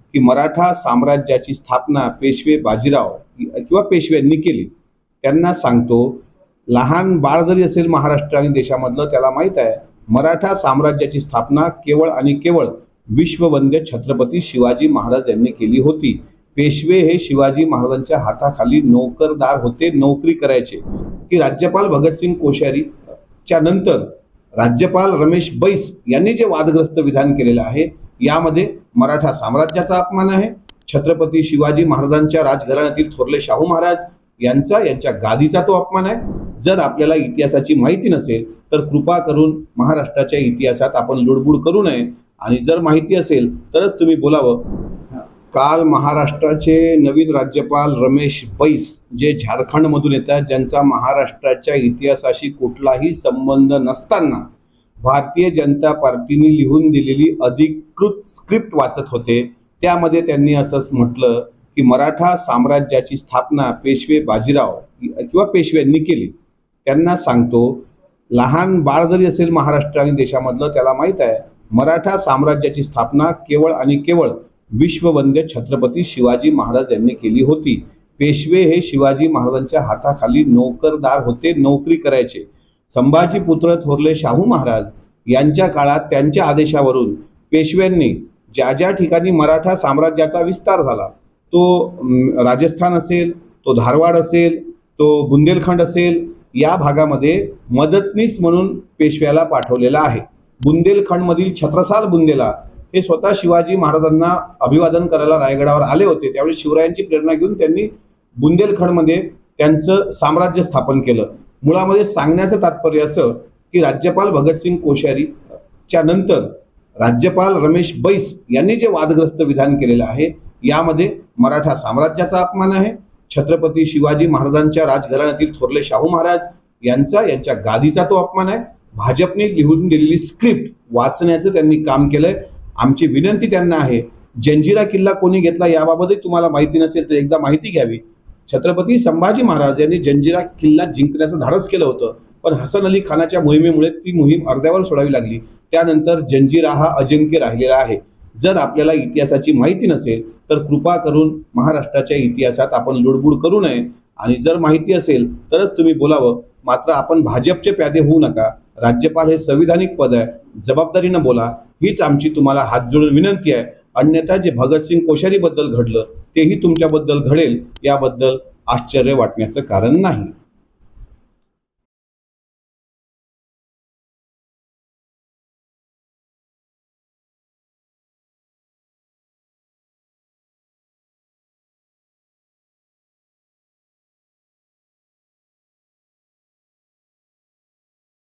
की मराठा साम्राज्याची स्थापना पेशवे बाजीराव किंवा पेशव्यांनी केली। त्यांना सांगतो, लहान बाळ जरी असेल महाराष्ट्र आणि देशामधलं त्याला माहीत आहे मराठा साम्राज्याची स्थापना केवळ आणि केवळ विश्ववंद्य छत्रपती शिवाजी महाराज यांनी केली होती। पेशवे हे शिवाजी महाराजांच्या हाताखाली नोकरदार होते, नोकरी करायचे। की राज्यपाल भगतसिंग कोश्यारी च्या नंतर राज्यपाल रमेश बैस यांनी जे वादग्रस्त विधान केलेलं आहे यामध्ये मराठा साम्राज्याचा अपमान आहे, छत्रपती शिवाजी महाराजांच्या राजघराण्यातील थोरले शाहू महाराज यांच्या गादीचा तो अपमान आहे। जर आपल्याला इतिहासाची माहिती नसेल तर कृपा करून महाराष्ट्राच्या इतिहासात आपण लुडबुड करू नये, आणि जर माहिती असेल तरच तुम्ही बोलावं। काल महाराष्ट्राचे नवीन राज्यपाल रमेश बैस जे झारखंडमधून येतात, ज्यांचा महाराष्ट्राच्या इतिहासाशी कुठलाही संबंध नसताना भारतीय जनता पार्टीने लिहून दिलेली अधिकृत स्क्रिप्ट वाचत होते, त्यामध्ये त्यांनी असंच म्हटलं की मराठा साम्राज्याची स्थापना पेशवे बाजीराव किंवा पेशव्यांनी केली। त्यांना सांगतो, लहान बाळ जरी असेल महाराष्ट्र आणि देशामधलं त्याला माहीत आहे मराठा साम्राज्याची स्थापना केवळ आणि केवळ विश्ववंद्य छत्रपती शिवाजी महाराज यांनी केली होती। पेशवे हे शिवाजी महाराजांच्या हाताखाली नोकरदार होते, नोकरी करायचे। संभाजी पुत्र थोरले शाहू महाराज यांच्या काळात त्यांच्या आदेशावरून पेशव्यांनी ज्या ज्या ठिकाणी मराठा साम्राज्याचा विस्तार झाला, तो राजस्थान असेल, तो धारवाड असेल, तो बुंदेलखंड असेल, या भागामध्ये मदतनीस म्हणून पेशव्याला पाठवलेला आहे। बुंदेलखंडमधील छत्रसाल बुंदेला हे स्वतः शिवाजी महाराजांना अभिवादन करायला रायगडावर आले होते। त्यावेळी शिवरायांची प्रेरणा घेऊन त्यांनी बुंदेलखंडमध्ये त्यांचं साम्राज्य स्थापन केलं। मुळामध्ये सांगण्याचं तात्पर्य असं की राज्यपाल भगतसिंग कोश्यारी च्या नंतर राज्यपाल रमेश बैस यांनी जे वादग्रस्त विधान केलेलं आहे यामध्ये मराठा साम्राज्याचा अपमान आहे, छत्रपती शिवाजी महाराजांच्या राजघराण्यातील थोरले शाहू महाराज यांच्या गादीचा तो अपमान आहे। भाजपने लिहून दिलेली स्क्रिप्ट वाचण्याचं त्यांनी काम केलंय। आमची विनंती त्यांना आहे, जंजिरा किल्ला कोणी घेतला याबाबतही तुम्हाला माहिती नसेल तर एकदा माहिती घ्यावी। छत्रपती संभाजी महाराज यांनी जंजिरा किल्ला जिंकण्याचं धाडस केलं होतं, पण हसन अली खानाच्या मोहिमेमुळे ती मोहीम अर्ध्यावर सोडावी लागली। त्यानंतर जंजिरा हा अजिंक्य राहिलेला आहे। जर आपल्याला इतिहासाची माहिती नसेल तर कृपा करून महाराष्ट्राच्या इतिहासात आपण लुडबुड करू नये, आणि जर माहिती असेल तरच तुम्ही बोलावं। मात्र आपण भाजपचे प्यादे होऊ नका। राज्यपाल हे संविधानिक पद आहे, जबाबदारीनं बोला, हीच आमची तुम्हाला हात जोडून विनंती आहे। अन्यथा जे भगतसिंग कोश्यारी बद्दल घडलं तेही तुमच्याबद्दल घडेल याबद्दल आश्चर्य वाटण्याचं कारण नाही।